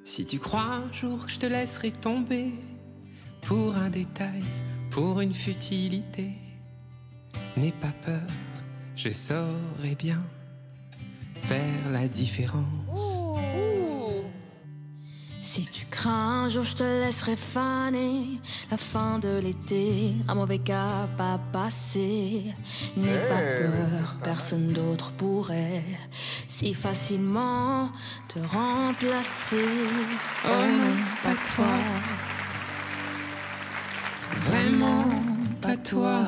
Si tu crois un jour que je te laisserai tomber pour un détail, pour une futilité, n'aie pas peur, je saurai bien faire la différence. Si tu crains un jour je te laisserai faner la fin de l'été, un mauvais cap à passer. N'aie pas peur, personne d'autre pourrait si facilement te remplacer. Oh non, pas toi, vraiment pas toi.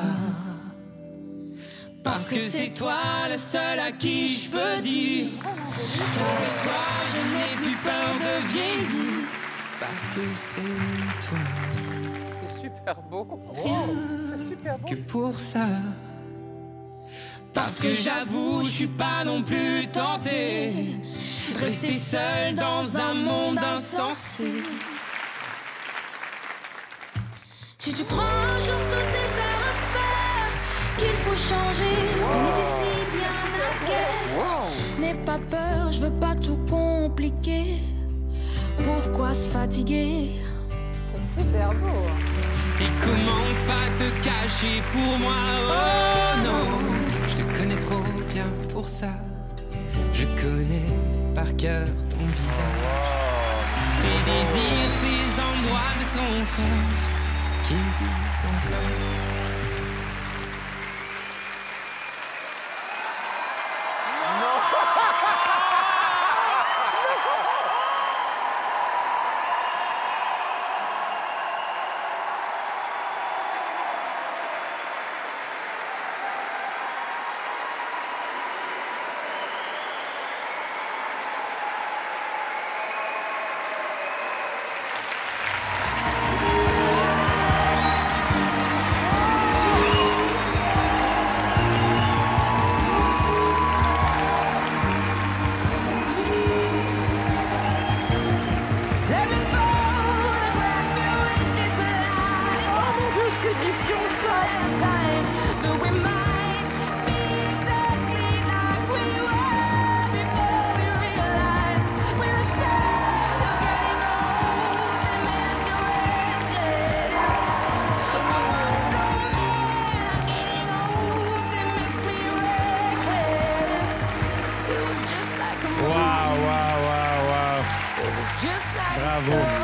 Parce que c'est toi le seul à qui je peux dire qu'avec toi je n'ai plus peur de vieillir. Parce que c'est toi. C'est super beau. C'est super beau. Que pour ça. Parce que j'avoue, je suis pas non plus tenté de rester seul dans un monde insensé. Si tu crois un jour tout est à refaire, qu'il faut changer, on était si bien naguère. N'aie pas peur, je veux pas tout compliquer. Pourquoi se fatiguer? C'est super beau. Et commence pas à te cacher pour moi, oh non. Je te connais trop bien pour ça. Je connais par cœur ton visage, tes désirs, ces endroits de ton corps qui me disent encore. Bravo.